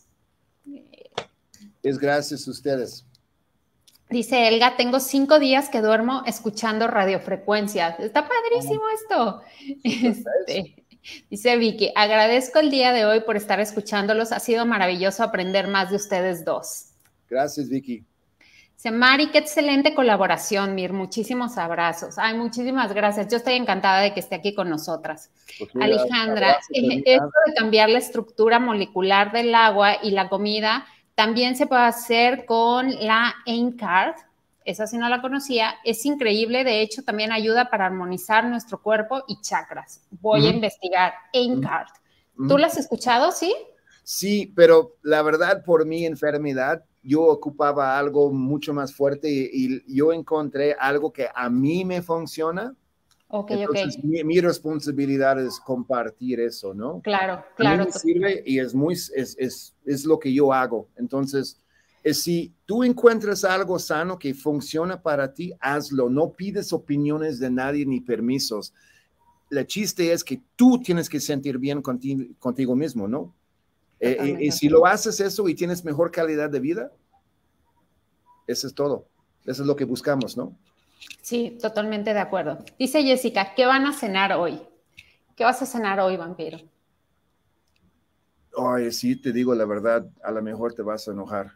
Es gracias a ustedes. Dice Elga, tengo cinco días que duermo escuchando radiofrecuencias, está padrísimo esto. Este, Dice Vicky, agradezco el día de hoy por estar escuchándolos. Ha sido maravilloso aprender más de ustedes dos. Gracias, Vicky. Dice Mari, qué excelente colaboración, Mir. Muchísimos abrazos. Ay, muchísimas gracias. Yo estoy encantada de que esté aquí con nosotras. Pues mira, Alejandra, eh, esto de cambiar la estructura molecular del agua y la comida también se puede hacer con la AIMCARD. Esa sí no la conocía, es increíble, de hecho también ayuda para armonizar nuestro cuerpo y chakras. Voy uh-huh. a investigar AIMCARD. Uh-huh. ¿Tú la has escuchado, sí? Sí, pero la verdad por mi enfermedad yo ocupaba algo mucho más fuerte y, y yo encontré algo que a mí me funciona. Okay, Entonces okay. mi, mi responsabilidad es compartir eso, ¿no? Claro, claro. A mí me sirve y es, muy, es, es, es lo que yo hago. Entonces... Es si tú encuentras algo sano que funciona para ti, hazlo. No pides opiniones de nadie ni permisos. El chiste es que tú tienes que sentir bien contigo, contigo mismo, ¿no? Eh, y, y si lo haces eso y tienes mejor calidad de vida, eso es todo. Eso es lo que buscamos, ¿no? Sí, totalmente de acuerdo. Dice Jessica, ¿qué van a cenar hoy? ¿Qué vas a cenar hoy, vampiro? Ay, sí, te digo la verdad, a lo mejor te vas a enojar.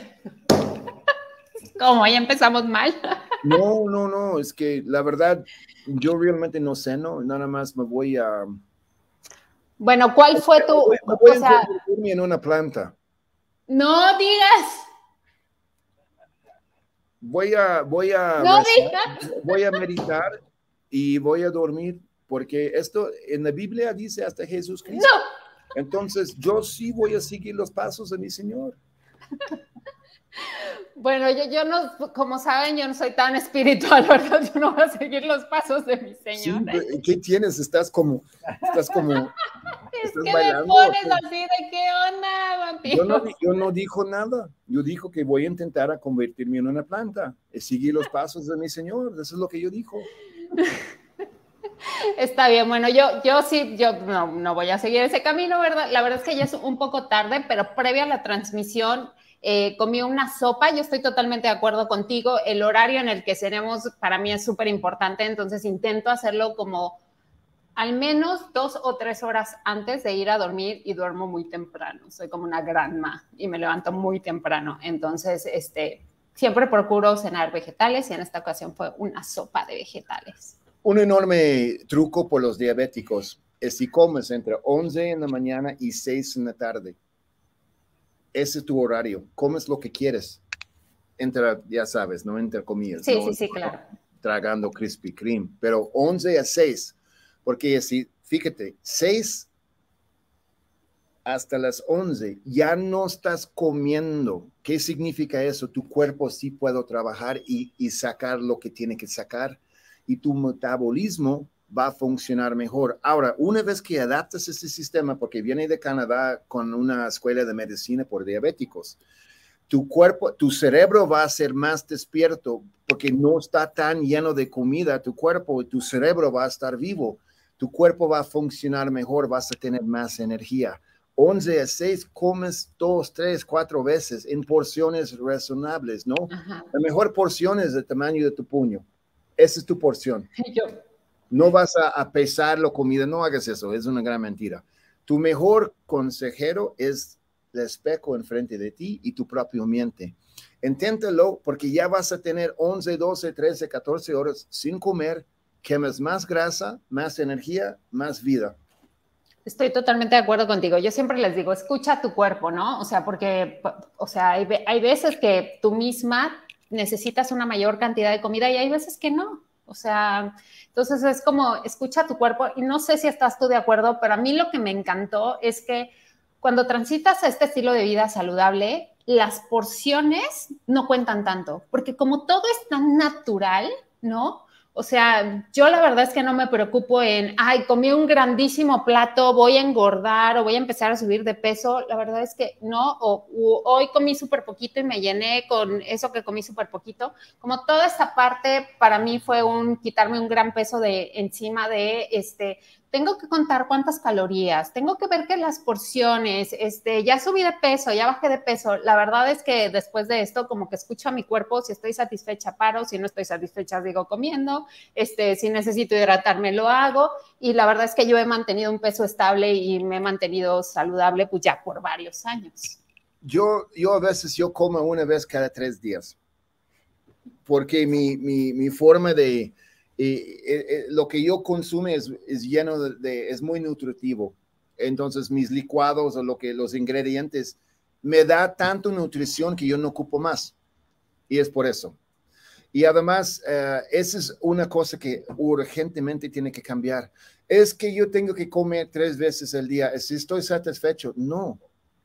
¿Cómo? ¿Ya empezamos mal? No, no, no, es que la verdad, yo realmente no ceno, nada más me voy a... Bueno, ¿cuál fue tu...? Me voy, me voy o sea, a convertirme en una planta. No digas. Voy a, voy a, No rezar, digas. voy a meditar y voy a dormir, porque esto en la Biblia dice hasta Jesús Cristo. No. Entonces, yo sí voy a seguir los pasos de mi Señor. Bueno, yo, yo no, como saben, yo no soy tan espiritual, ¿verdad? Yo no voy a seguir los pasos de mi Señor. Sí, ¿qué tienes? Estás como, estás como, es estás que bailando, me pones ¿o qué? así de qué onda, vampiro. Yo no, yo no dijo nada. Yo dijo que voy a intentar a convertirme en una planta. Y seguir los pasos de mi Señor. Eso es lo que yo dijo. Está bien, bueno, yo, yo sí, yo no, no voy a seguir ese camino, ¿verdad? La verdad es que ya es un poco tarde, pero previa a la transmisión eh, comí una sopa. Yo estoy totalmente de acuerdo contigo. El horario en el que cenemos para mí es súper importante, entonces intento hacerlo como al menos dos o tres horas antes de ir a dormir y duermo muy temprano. Soy como una granma y me levanto muy temprano. Entonces, este, siempre procuro cenar vegetales y en esta ocasión fue una sopa de vegetales. Un enorme truco por los diabéticos es si comes entre once en la mañana y seis en la tarde. Ese es tu horario. Comes lo que quieres. Entre, ya sabes, no entre comillas. Sí, no, sí, sí, claro. Tragando Krispy Kreme. Pero once a seis. Porque si, fíjate, seis hasta las once ya no estás comiendo. ¿Qué significa eso? Tu cuerpo sí puede trabajar y, y sacar lo que tiene que sacar. Y tu metabolismo va a funcionar mejor. Ahora, una vez que adaptas ese sistema, porque viene de Canadá con una escuela de medicina por diabéticos, tu cuerpo, tu cerebro va a ser más despierto porque no está tan lleno de comida. Tu cuerpo y tu cerebro va a estar vivo. Tu cuerpo va a funcionar mejor, vas a tener más energía. once a seis comes dos, tres, cuatro veces en porciones razonables, ¿no? Ajá. La mejor porción es del tamaño de tu puño. Esa es tu porción. Yo. No vas a, a pesar la comida, no hagas eso, es una gran mentira. Tu mejor consejero es el espejo enfrente de ti y tu propio mente. Inténtalo porque ya vas a tener once, doce, trece, catorce horas sin comer, quemas más grasa, más energía, más vida. Estoy totalmente de acuerdo contigo. Yo siempre les digo, escucha tu cuerpo, ¿no? O sea, porque, o sea, hay, hay veces que tú misma necesitas una mayor cantidad de comida y hay veces que no. O sea, entonces es como, escucha tu cuerpo y no sé si estás tú de acuerdo, pero a mí lo que me encantó es que cuando transitas a este estilo de vida saludable, las porciones no cuentan tanto, porque como todo es tan natural, ¿no? O sea, yo la verdad es que no me preocupo en, ay, comí un grandísimo plato, voy a engordar o voy a empezar a subir de peso. La verdad es que no, o, o hoy comí súper poquito y me llené con eso que comí súper poquito. Como toda esta parte para mí fue un quitarme un gran peso de encima de, este, tengo que contar cuántas calorías, tengo que ver que las porciones, este, ya subí de peso, ya bajé de peso. La verdad es que después de esto como que escucho a mi cuerpo, si estoy satisfecha paro, si no estoy satisfecha sigo comiendo, este, si necesito hidratarme lo hago y la verdad es que yo he mantenido un peso estable y me he mantenido saludable pues ya por varios años. Yo, yo a veces yo como una vez cada tres días porque mi, mi, mi forma de... Y, eh, lo que yo consumo es, es lleno de, de, es muy nutritivo. Entonces mis licuados o lo que, los ingredientes me da tanto nutrición que yo no ocupo más. Y es por eso. Y además, uh, esa es una cosa que urgentemente tiene que cambiar. Es que yo tengo que comer tres veces al día. ¿Si estoy satisfecho? No.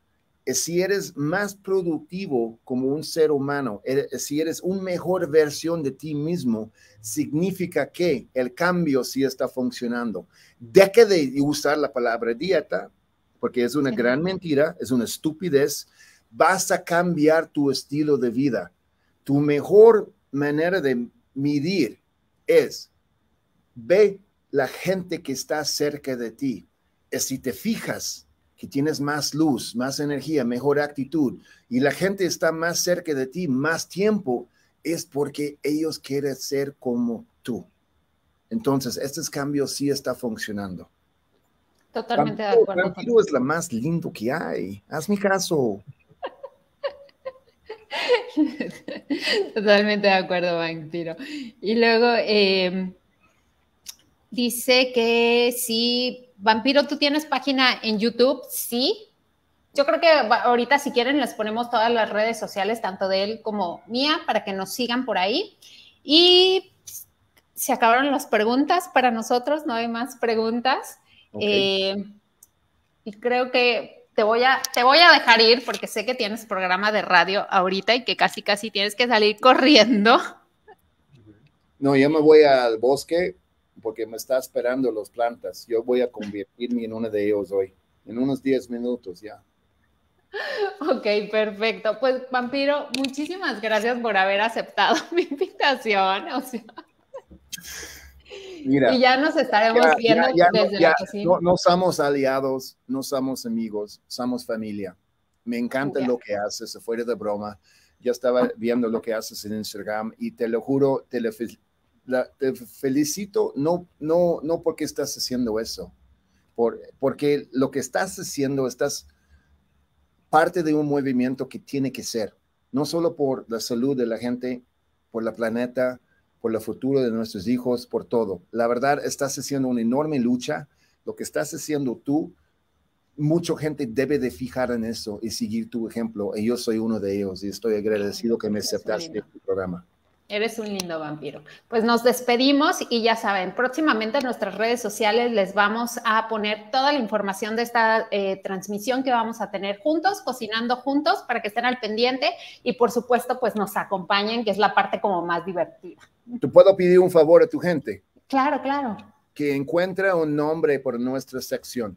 Si eres más productivo como un ser humano, si eres una mejor versión de ti mismo, significa que el cambio sí está funcionando. Deja de usar la palabra dieta, porque es una sí. gran mentira, es una estupidez, vas a cambiar tu estilo de vida. Tu mejor manera de medir es, ve la gente que está cerca de ti. Y si te fijas que tienes más luz, más energía, mejor actitud, y la gente está más cerca de ti más tiempo, es porque ellos quieren ser como tú. Entonces, estos cambios sí están funcionando. Totalmente Vampiro, de acuerdo. Vampiro es la más lindo que hay. Hazme caso. Totalmente de acuerdo, Vampiro. Y luego eh, dice que sí, Vampiro, ¿tú tienes página en YouTube? Sí. Yo creo que ahorita, si quieren, les ponemos todas las redes sociales, tanto de él como mía, para que nos sigan por ahí. Y se acabaron las preguntas para nosotros, no hay más preguntas. Okay. Eh, y creo que te voy, a, te voy a dejar ir porque sé que tienes programa de radio ahorita y que casi, casi tienes que salir corriendo. No, yo me voy al bosque porque me está esperando las plantas. Yo voy a convertirme en uno de ellos hoy, en unos diez minutos ya. Ok, perfecto. Pues, Vampiro, muchísimas gracias por haber aceptado mi invitación. O sea, mira, y ya nos estaremos ya, viendo ya, ya, desde ya, la cocina. No, no somos aliados, no somos amigos, somos familia. Me encanta ya. Lo que haces, fuera de broma. Ya estaba viendo lo que haces en Instagram y te lo juro, te, le, la, te felicito, no, no, no porque estás haciendo eso, por, porque lo que estás haciendo, estás parte de un movimiento que tiene que ser, no solo por la salud de la gente, por el planeta, por el futuro de nuestros hijos, por todo. La verdad, estás haciendo una enorme lucha. Lo que estás haciendo tú, mucha gente debe de fijar en eso y seguir tu ejemplo. Y yo soy uno de ellos y estoy agradecido que me aceptaste en tu programa. Eres un lindo vampiro. Pues nos despedimos y ya saben, próximamente en nuestras redes sociales les vamos a poner toda la información de esta eh, transmisión que vamos a tener juntos, cocinando juntos, para que estén al pendiente y por supuesto pues nos acompañen, que es la parte como más divertida. ¿Te puedo pedir un favor a tu gente? Claro, claro. Que encuentre un nombre por nuestra sección.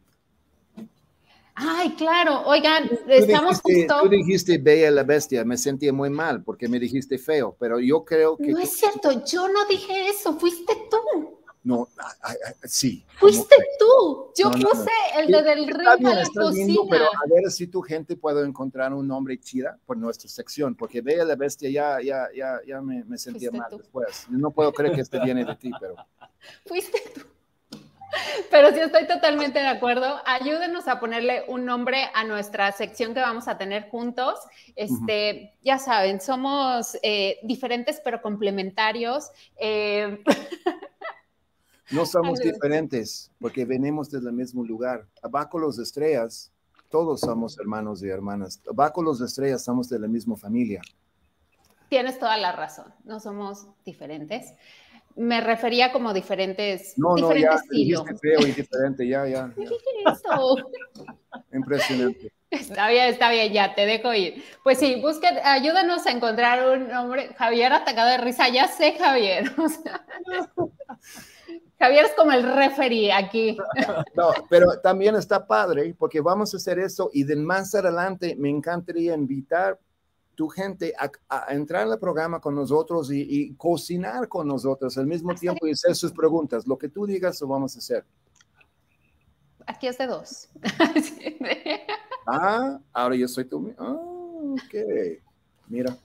Ay, claro, oigan, tú estamos dijiste, justo... Tú dijiste Bella la Bestia, me sentía muy mal porque me dijiste feo, pero yo creo que... No es cierto, yo no dije eso, fuiste tú. No, I, I, sí. Fuiste tú, yo no, puse no, no. el de Del Río a la está cocina. Lindo, pero a ver si tu gente puede encontrar un nombre chida por nuestra sección, porque Bella la Bestia ya, ya, ya, ya me, me sentía mal tú. Después. No puedo creer que este viene de ti, pero... Fuiste tú. Pero sí estoy totalmente de acuerdo. Ayúdenos a ponerle un nombre a nuestra sección que vamos a tener juntos. Este, uh-huh. Ya saben, somos eh, diferentes pero complementarios. Eh... No somos diferentes porque venimos del mismo lugar. Abajo los estrellas, todos somos hermanos y hermanas. Abajo los estrellas estamos de la misma familia. Tienes toda la razón. No somos diferentes. Me refería como diferentes, no, diferente no, ya, estilo. Feo y diferente, ya, ya. ya. Eso. Impresionante. Está bien, está bien, ya, te dejo ir. Pues sí, busquen, ayúdanos a encontrar un nombre. Javier atacado de risa, ya sé, Javier. O sea, Javier es como el referee aquí. No, pero también está padre porque vamos a hacer eso y de más adelante me encantaría invitar tu gente a, a entrar al programa con nosotros y, y cocinar con nosotros al mismo tiempo y hacer sus preguntas. Lo que tú digas lo vamos a hacer. Aquí es de dos. Ah, ahora yo soy tu... Ah, ok. Mira.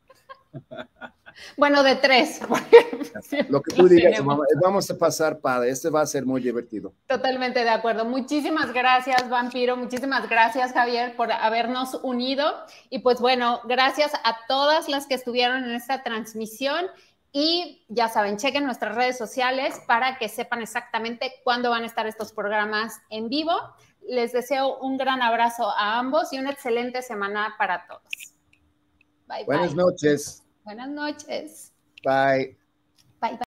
Bueno, de tres. Lo que tú digas, vamos, vamos a pasar padre. Este va a ser muy divertido. Totalmente de acuerdo. Muchísimas gracias, Vampiro. Muchísimas gracias, Javier, por habernos unido. Y pues bueno, gracias a todas las que estuvieron en esta transmisión. Y ya saben, chequen nuestras redes sociales para que sepan exactamente cuándo van a estar estos programas en vivo. Les deseo un gran abrazo a ambos y una excelente semana para todos. Bye, Buenas bye. noches. Buenas noches. Bye. Bye, bye.